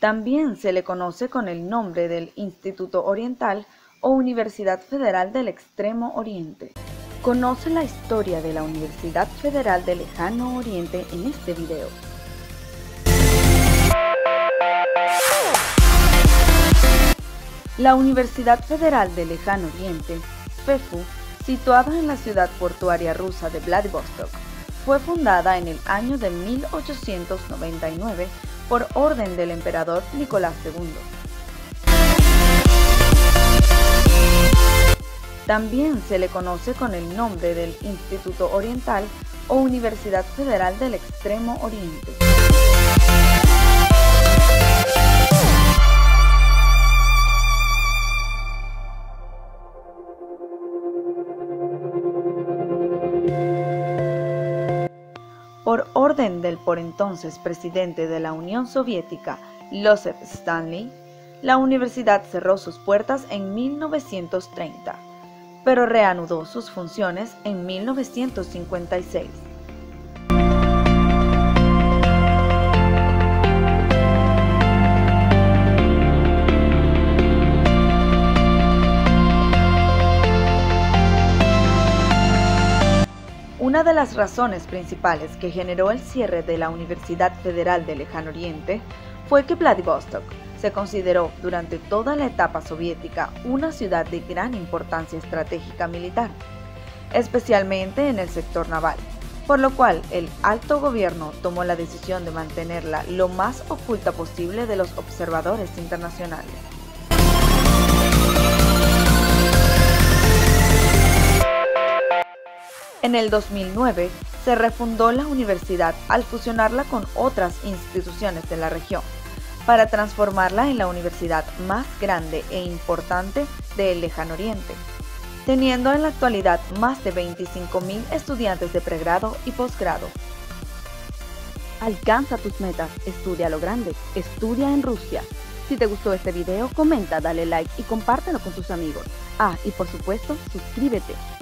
También se le conoce con el nombre del Instituto Oriental o Universidad Federal del Extremo Oriente. Conoce la historia de la Universidad Federal del Lejano Oriente en este video. La Universidad Federal del Lejano Oriente, FEFU, situada en la ciudad portuaria rusa de Vladivostok, fue fundada en el año de 1899 por orden del emperador Nicolás II. También se le conoce con el nombre del Instituto Oriental o Universidad Federal del Extremo Oriente. Por orden del por entonces presidente de la Unión Soviética, Joseph Stalin, la universidad cerró sus puertas en 1930, pero reanudó sus funciones en 1956. Una de las razones principales que generó el cierre de la Universidad Federal del Lejano Oriente fue que Vladivostok se consideró durante toda la etapa soviética una ciudad de gran importancia estratégica militar, especialmente en el sector naval, por lo cual el alto gobierno tomó la decisión de mantenerla lo más oculta posible de los observadores internacionales. En el 2009 se refundó la universidad al fusionarla con otras instituciones de la región, para transformarla en la universidad más grande e importante del Lejano Oriente, teniendo en la actualidad más de 25.000 estudiantes de pregrado y posgrado. Alcanza tus metas, estudia lo grande, estudia en Rusia. Si te gustó este video, comenta, dale like y compártelo con tus amigos. Y por supuesto, suscríbete.